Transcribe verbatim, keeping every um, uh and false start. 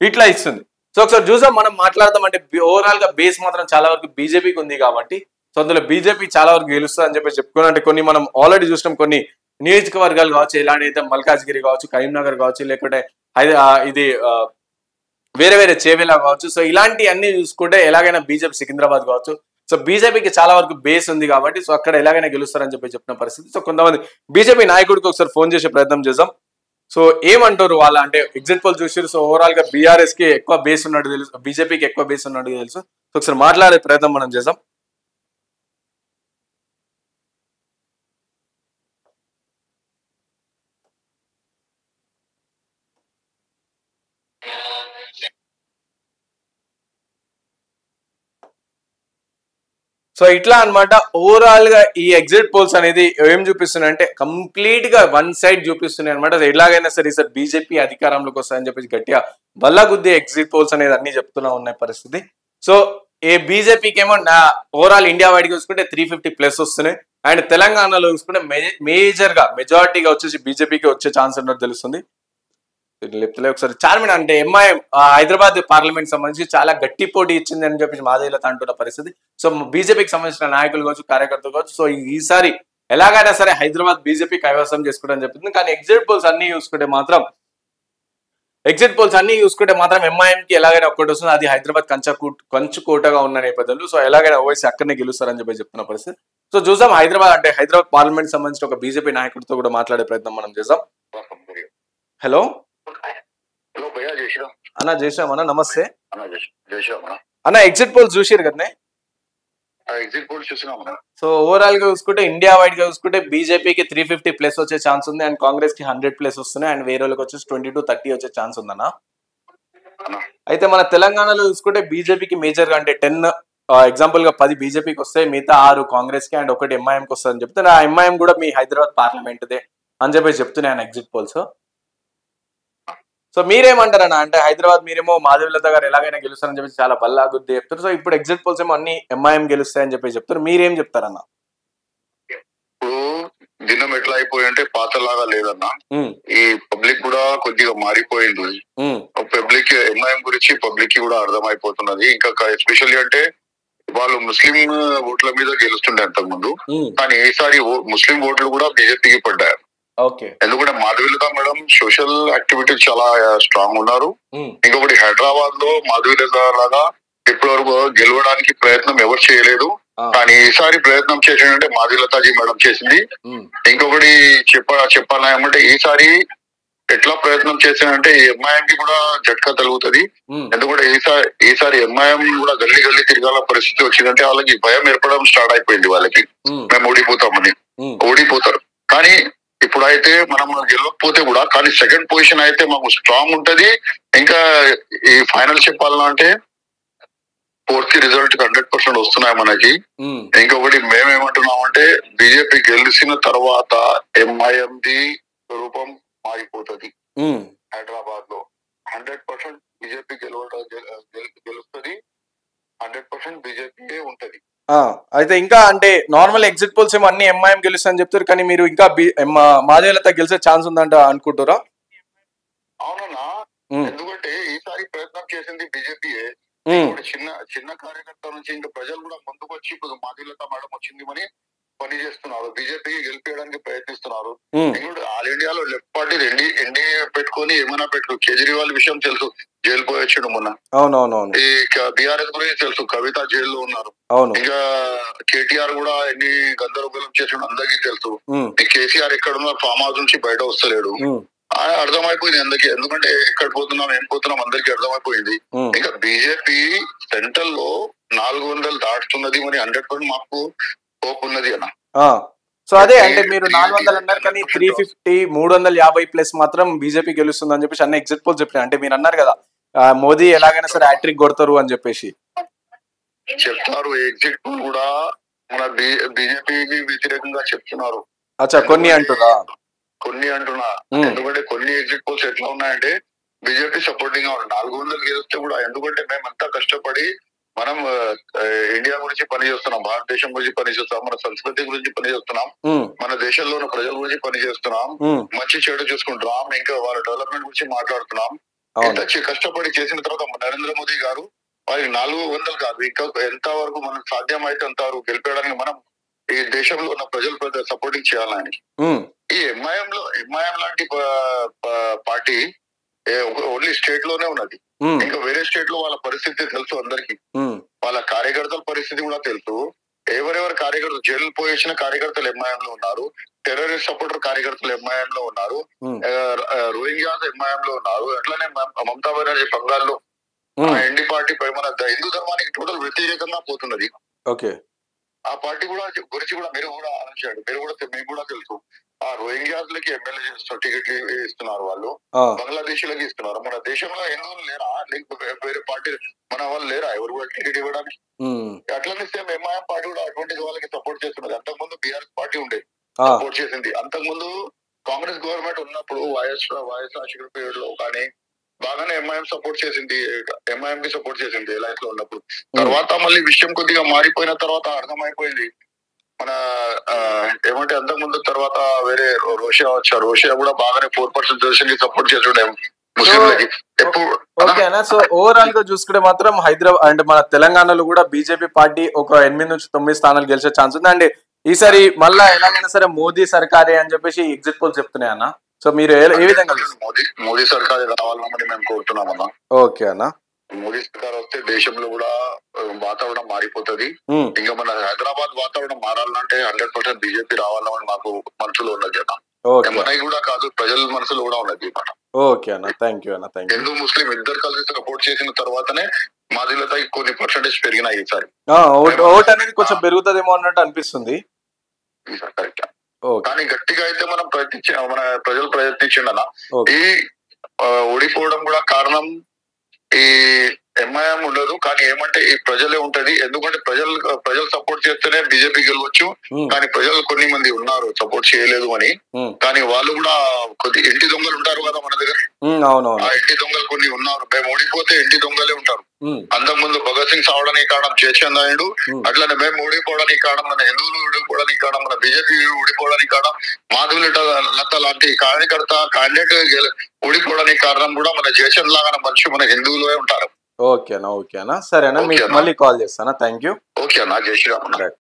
ఇట్లా ఇస్తుంది. సో ఒకసారి చూసాం మనం మాట్లాడదాం అంటే ఓవరాల్ గా బేస్ మాత్రం చాలా వరకు బీజేపీకి ఉంది కాబట్టి సో అందులో బీజేపీ చాలా వరకు గెలుస్తుంది అని చెప్పి చెప్పుకున్నాం. అంటే కొన్ని మనం ఆల్రెడీ చూసినాం, కొన్ని నియోజకవర్గాలు కావచ్చు, ఎలాంటి అయితే మల్కాజ్గిరి కావచ్చు, కరీంనగర్ కావచ్చు, లేకుంటే హైద ఇది వేరే వేరే చేవేలా కావచ్చు. సో ఇలాంటి అన్ని చూసుకుంటే ఎలాగైనా బీజేపీ సికింద్రాబాద్ కావచ్చు, సో బీజేపీకి చాలా వరకు బేస్ ఉంది కాబట్టి సో అక్కడ ఎలాగైనా గెలుస్తారని చెప్పి చెప్పిన పరిస్థితి. సో కొంతమంది బీజేపీ నాయకుడికి ఒకసారి ఫోన్ చేసే ప్రయత్నం చేద్దాం. సో ఏమంటారు వాళ్ళ అంటే ఎగ్జిట్ పోల్ చూసారు. సో ఓవరాల్ గా బీఆర్ఎస్ కి ఎక్కువ బేస్ ఉన్నట్టు తెలుసు, బీజేపీకి ఎక్కువ బేస్ ఉన్నట్టు తెలుసు. సో ఒకసారి మాట్లాడే ప్రయత్నం మనం చేద్దాం. సో ఇట్లా అనమాట ఓవరాల్ గా ఈ ఎగ్జిట్ పోల్స్ అనేది ఏం చూపిస్తున్నాయి అంటే కంప్లీట్ గా వన్ సైడ్ చూపిస్తున్నాయి అనమాట. ఎలాగైనా సరే సార్ బీజేపీ అధికారంలోకి వస్తాయని చెప్పేసి గట్టిగా బల్లగుద్ది ఎగ్జిట్ పోల్స్ అనేది అన్ని చెప్తున్నా ఉన్నాయి పరిస్థితి. సో ఏ బీజేపీకి ఏమో నా ఓవరాల్ ఇండియా వైడ్ చూసుకుంటే త్రీ ఫిఫ్టీ ప్లస్ వస్తున్నాయి, అండ్ తెలంగాణలో చూసుకుంటే మేజర్ గా మెజారిటీగా వచ్చేసి బీజేపీకి వచ్చే ఛాన్స్ ఉన్నట్టు తెలుస్తుంది. లేకపోతే ఒకసారి చార్మినార్ అంటే ఎంఐఎం హైదరాబాద్ పార్లమెంట్ సంబంధించి చాలా గట్టి పోటీ ఇచ్చింది అని చెప్పి మాదేలత అంటున్న పరిస్థితి. సో బీజేపీకి సంబంధించిన నాయకులు కావచ్చు, కార్యకర్తలు కావచ్చు, సో ఈసారి ఎలాగైనా సరే హైదరాబాద్ బీజేపీ కైవసం చేసుకుంటారని చెప్తుంది. కానీ ఎగ్జిట్ పోల్స్ అన్ని చూసుకుంటే మాత్రం ఎగ్జిట్ పోల్స్ అన్ని చూసుకుంటే మాత్రం ఎంఐఎం కి ఎలాగైనా ఒక్కటి వస్తుంది, అది హైదరాబాద్ కంచు కంచుకోటగా ఉన్న నేపథ్యంలో సో ఎలాగైనా ఓవైసీ అక్కడనే గెలుస్తారని చెప్పి చెప్తున్న పరిస్థితి. సో చూసాం హైదరాబాద్ అంటే హైదరాబాద్ పార్లమెంట్ సంబంధించిన ఒక బీజేపీ నాయకుడితో కూడా మాట్లాడే ప్రయత్నం మనం చేద్దాం. హలో హలో భయ్యా, జై శ్రీరామ్ అన్న. జై శ్రీరామ్ అన్న, నమస్తే అన్న. జై శ్రీరామ్ అన్న. అన్న ఎగ్జిట్ పోల్స్ చూసారు కదా? ఎగ్జిట్ పోల్స్ చూసినాం అన్న. సో ఓవరాల్ గా చూసుకుంటే ఇండియా వైడ్ గా చూసుకుంటే బీజేపీకి త్రీ ఫిఫ్టీ ప్లస్ వచ్చే ఛాన్స్ ఉంది, అండ్ కాంగ్రెస్ కి హండ్రెడ్ ప్లస్ వస్తున్నాయి, అండ్ వేరే వాళ్ళకి వచ్చేసి ట్వంటీ టు థర్టీ వచ్చే ఛాన్స్ ఉందన్న. అయితే మన తెలంగాణలో చూసుకుంటే బీజేపీకి మేజర్ గా అంటే టెన్ ఎగ్జాంపుల్ గా పది బీజేపీకి వస్తాయి, మిగతా ఆరు కాంగ్రెస్ కి అండ్ ఒకటి ఎంఐఎం కి వస్తుంది అని చెప్తే ఆ ఎంఐఎం కూడా మీ హైదరాబాద్ పార్లమెంట్ దే అని చెప్పేసి చెప్తున్నాయి ఎగ్జిట్ పోల్స్. సో మీరేమంటారన్నా అంటే హైదరాబాద్ మీరేమో మాధవీలత గారు ఎలాగైనా గెలుస్తారని చెప్పి చాలా బల్లా గుద్ది చెప్తారు. సో ఇప్పుడు ఎగ్జిట్ పోల్స్ ఏమో అన్ని ఎంఐఎం గెలుస్తాయని చెప్పి చెప్తారు, మీరేం చెప్తారన్న? ఇప్పుడు దినం ఎట్లా అయిపోయి అంటే పాతలాగా లేదన్నా, ఈ పబ్లిక్ కూడా కొద్దిగా మారిపోయింది. పబ్లిక్ ఎంఐఎం గురించి పబ్లిక్ కి కూడా అర్థమైపోతున్నది. ఇంకా ఎస్పెషల్లీ అంటే వాళ్ళు ముస్లిం ఓట్ల మీద గెలుస్తుండే అంతకు ముందు, కానీ ఈసారి ముస్లిం ఓట్లు కూడా బీజేపీకి పడ్డారు. ఎందుకంటే మాధవీలత మేడం సోషల్ యాక్టివిటీ చాలా స్ట్రాంగ్ ఉన్నారు. ఇంకొకటి హైదరాబాద్ లో మాధవీలత లాగా ఇప్పటివరకు గెలవడానికి ప్రయత్నం ఎవరు చేయలేదు, కానీ ఈసారి ప్రయత్నం చేసిందంటే మాధవీలతాజీ మేడం చేసింది. ఇంకొకటి చెప్ప చెప్పాలంటే ఈసారి ఎట్లా ప్రయత్నం చేసిందంటే ఎంఐఎం కి కూడా జట్కా తగులుతుంది. ఎందుకంటే ఈసారి ఈసారి ఎంఐఎం కూడా గల్లీ గల్లీ తిరగాల పరిస్థితి వచ్చిందంటే వాళ్ళకి భయం ఏర్పడడం స్టార్ట్ అయిపోయింది. వాళ్ళకి మేము ఓడిపోతామని ఓడిపోతారు. కానీ ఇప్పుడైతే మనం గెలవకపోతే కూడా కానీ సెకండ్ పొజిషన్ అయితే మాకు స్ట్రాంగ్ ఉంటది. ఇంకా ఈ ఫైనల్ చెప్పాలన్నా అంటే ఫోర్త్ రిజల్ట్ హండ్రెడ్ పర్సెంట్ వస్తున్నాయి మనకి. ఇంకొకటి మేమేమంటున్నాం అంటే బీజేపీ గెలిచిన తర్వాత ఎంఐఎం ది స్వరూపం మారిపోతుంది. హైదరాబాద్ లో హండ్రెడ్ పర్సెంట్ బీజేపీ గెలవడం గెలుస్తుంది, హండ్రెడ్ పర్సెంట్ బీజేపీ ఉంటది. అయితే ఇంకా అంటే నార్మల్ ఎగ్జిట్ పోల్స్ ఏమో అన్ని ఎంఐఎం గెలుస్తాయని చెప్తారు, కానీ మీరు ఇంకా మాధవీలత గెలిచే ఛాన్స్ ఉందంట అనుకుంటారా? అవునన్నా, ఎందుకంటే ఈసారి ప్రయత్నం చేసింది బీజేపీయే. చిన్న చిన్న కార్యకర్త నుంచి ఇంకా ప్రజలు కూడా ముందుకు వచ్చి ఇప్పుడు మాధవీలత మేడం వచ్చింది అని పని చేస్తున్నారు, బీజేపీకి గెలిపించడానికి ప్రయత్నిస్తున్నారు. ఇంకోటి ఆల్ ఇండియాలో లెఫ్ట్ పార్టీ ఎన్డీ ఎన్డీఏ పెట్టుకొని ఏమైనా పెట్టు. కేజ్రీవాల్ విషయం తెలుసు, జైలు పోయొచ్చాడు మొన్న. అవునవునవును. ఈ బీఆర్ఎస్ గురించి తెలుసు, కవిత జైల్లో ఉన్నారు. ఇంకా కేటీఆర్ కూడా ఎన్ని గందరగోళం చేసాడు అందరికీ తెలుసు. కేసీఆర్ ఎక్కడున్నా ఫామ్ హౌస్ నుంచి బయట వస్తలేడు, అర్థమైపోయింది అందరికి. ఎందుకంటే ఎక్కడ పోతున్నాం ఏం పోతున్నాం అందరికి అర్థమైపోయింది. ఇంకా బీజేపీ సెంట్రల్ లో నాలుగు వందలు దాటుతున్నది మరి హండ్రెడ్ పర్సెంట్ మాకు హోప్ ఉన్నది అన్న. సో అదే అంటే మీరు నాలుగు వందలు అన్నారు, కానీ త్రీ ఫిఫ్టీ మూడు వందల యాభై ప్లస్ మాత్రం బీజేపీ గెలుస్తుంది అని చెప్పేసి అన్ని ఎగ్జిట్ పోల్స్ చెప్పినాయి. అంటే మీరు అన్నారు కదా మోదీ ఎలాగైనా సరే హ్యాట్రిక్ కొడతారు అని చెప్పేసి చెప్తారు. ఎగ్జిట్ పోల్ కూడా మన బీజేపీకి వ్యతిరేకంగా చెప్తున్నారు. అచ్చా, కొన్ని అంటున్నా కొన్ని అంటున్నా ఎందుకంటే కొన్ని ఎగ్జిట్ పోల్స్ ఎట్లా ఉన్నాయంటే బీజేపీ సపోర్టింగ్ గా ఉన్నాయి. నాలుగు వందలు గెలిస్తే కూడా ఎందుకంటే మేమంతా కష్టపడి మనం ఇండియా గురించి పని చేస్తున్నాం, భారతదేశం గురించి పని చేస్తున్నాం, మన సంస్కృతి గురించి పని చేస్తున్నాం, మన దేశంలో ఉన్న ప్రజల గురించి పని చేస్తున్నాం, మంచి చెడు చూసుకుంటున్నాం, ఇంకా వాళ్ళ డెవలప్మెంట్ గురించి మాట్లాడుతున్నాం. ఎంత కష్టపడి చేసిన తర్వాత నరేంద్ర మోదీ గారు వారికి నాలుగు వందలు కాదు ఇంకా ఎంత వరకు మనకు సాధ్యమైతే అంత వరకు గెలిపేయడానికి మనం ఈ దేశంలో ఉన్న ప్రజలు పెద్ద సపోర్టింగ్ చేయాలని. ఈ ఎంఐఎం లో ఎంఐఎం లాంటి పార్టీ ఓన్లీ స్టేట్ లోనే ఉన్నది. ఇంకా వేరే స్టేట్ లో వాళ్ళ పరిస్థితి తెలుసు అందరికి. వాళ్ళ కార్యకర్తల పరిస్థితి కూడా తెలుసు. ఎవరెవరు కార్యకర్తలు జైలు పోయేసిన కార్యకర్తలు ఎంఐఎం లో ఉన్నారు, టెర్రరిస్ట్ సపోర్టర్ కార్యకర్తలు ఎంఐఎం లో ఉన్నారు, రోహింగ్యాస్ ఎంఐఎం లో ఉన్నారు. అట్లనే మమతా బెనర్జీ బంగాల్లో ఎన్డీ పార్టీ మన హిందూ ధర్మానికి టోటల్ వ్యతిరేకంగా పోతున్నది. ఓకే, ఆ పార్టీ కూడా గురించి కూడా మీరు కూడా ఆలోచించాడు. మీరు కూడా మీకు కూడా తెలుసు. ఆ రోహింగ్యాస్ లకి ఎమ్మెల్యే టికెట్లు ఇస్తున్నారు వాళ్ళు, బంగ్లాదేశ్ లకి ఇస్తున్నారు. మన దేశంలో హిందువులు లేరా? వేరే పార్టీ మన వాళ్ళు లేరా ఎవరు కూడా టికెట్ ఇవ్వడానికి? అట్లనే సేమ్ ఎంఐఎం పార్టీ కూడా అటువంటి వాళ్ళకి సపోర్ట్ చేస్తున్నది. అంతకుముందు బీఆర్ఎస్ పార్టీ ఉండేది, సపోర్ట్ చేసింది. అంతకుముందు కాంగ్రెస్ గవర్నమెంట్ ఉన్నప్పుడు వైఎస్ వైఎస్ రాజశేఖర పీరియడ్ లో కానీ బాగానే ఎంఐఎం సపోర్ట్ చేసింది, ఎంఐఎం కి సపోర్ట్ చేసింది లైఫ్ లో ఉన్నప్పుడు. తర్వాత మళ్ళీ విషయం కొద్దిగా మారిపోయిన తర్వాత అర్థమైపోయింది. మన ఏమంటే అంతకు ముందు తర్వాత వేరే రోషియా వచ్చారు. రోషియా కూడా బాగానే ఫోర్ పర్సెంట్ కి సపోర్ట్ చేస్తుండే ముస్లింలకి. ఓకేనా? సో ఓవరాల్ గా చూసుకుంటే మాత్రం హైదరాబాద్ అంటే మన తెలంగాణలో కూడా బీజేపీ పార్టీ ఒక ఎనిమిది నుంచి తొమ్మిది స్థానాలు గెలిచే ఛాన్స్ ఉంది. అండ్ ఈసారి మళ్ళా ఎలాగైనా సరే మోదీ సర్కారే అని చెప్పేసి ఎగ్జిట్ పోల్స్ చెప్తున్నాయి అన్న. సో మీరు ఏ విధంగా మోదీ మోదీ సర్కార్ రావాలని మేము కోరుతున్నాం అన్న. ఓకే అన్న, మోదీ సర్కార్ వస్తే దేశంలో కూడా వాతావరణం మారిపోతుంది. ఇంకా మన హైదరాబాద్ వాతావరణం మారాలంటే హండ్రెడ్ పర్సెంట్ బీజేపీ రావాలని మాకు మనసులో ఉన్నది అన్న. మనకి కూడా కాదు, ప్రజల మనసులో కూడా ఉన్నది అన్నమాట. ఓకే అన్న, థ్యాంక్ యూ అన్న. Thank you. హిందూ ముస్లిం ఇద్దరు కలిసి సపోర్ట్ చేసిన తర్వాతనే మాదిలతో కొన్ని పర్సెంటేజ్ పెరిగినాయి ఈసారి. ఓట్ అనేది కొంచెం పెరుగుతుందేమో అన్నట్టు అనిపిస్తుంది. కరెక్ట్. కానీ గట్టిగా అయితే మనం ప్రయత్నించ మన ప్రజలు ప్రయత్నించిండన. ఈ ఓడిపోవడం కూడా కారణం ఈ ఎంఐఎం ఉండదు, కానీ ఏమంటే ఈ ప్రజలే ఉంటది. ఎందుకంటే ప్రజలు ప్రజలు సపోర్ట్ చేస్తేనే బీజేపీ గెలవచ్చు. కానీ ప్రజలు కొన్ని మంది ఉన్నారు సపోర్ట్ చేయలేదు అని. కానీ వాళ్ళు కూడా కొద్ది ఇంటి దొంగలు ఉంటారు కదా మన దగ్గర. ఆ ఇంటి దొంగలు కొన్ని ఉన్నారు. మేము ఓడిపోతే ఇంటి దొంగలే ఉంటారు. అంతకుముందు భగత్ సింగ్ సావడానికి కారణం చేచందాయుడు, అట్లనే మేము ఓడిపోవడానికి కారణం మన హిందువులు ఓడిపోవడానికి కారణం మన బీజేపీ ఓడిపోవడానికి కారణం మాధవి లత లాంటి కార్యకర్త క్యాండిడేట్ ఓడిపోవడానికి కారణం కూడా మన జయచంద్ లాగా మనిషి మన హిందువులే ఉంటారు. ఓకేనా? ఓకేనా, సరేనా, మీకు మళ్ళీ కాల్ చేస్తానా. Thank you. ఓకే అన్న, జై శ్రీరామ్.